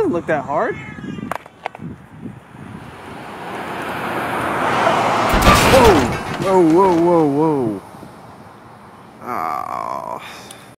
doesn't look that hard. Whoa! Whoa, whoa, whoa, whoa. Oh.